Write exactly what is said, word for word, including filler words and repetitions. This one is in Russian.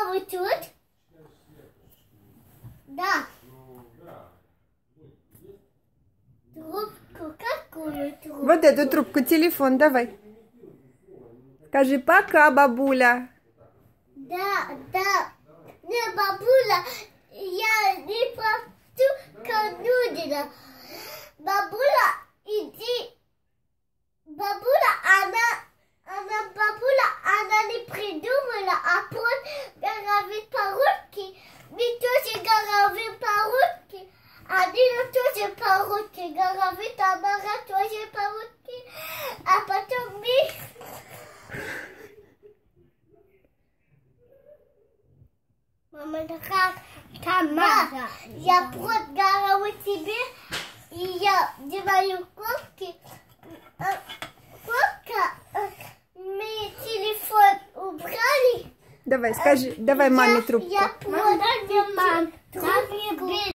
вот тут? Да. Трубку, какую трубку? Вот эту трубку, телефон, давай. Скажи пока, бабуля. Да, да. Не, бабуля, я не хочу канудина. Бабуля, иди. Бабуля, она, она, бабуля, она не придумала, а просто говорит по-русски. Мы тоже говорим по-русски. Адина тоже по-русски говорит, а Мара тоже по-русски. А потом мы... Мама, такая Тамара. Я просто говорю тебе, и я делаю кнопки. Кнопка, мы телефон убрали. Давай, скажи, давай маме трубку. Я просто мам, трубку.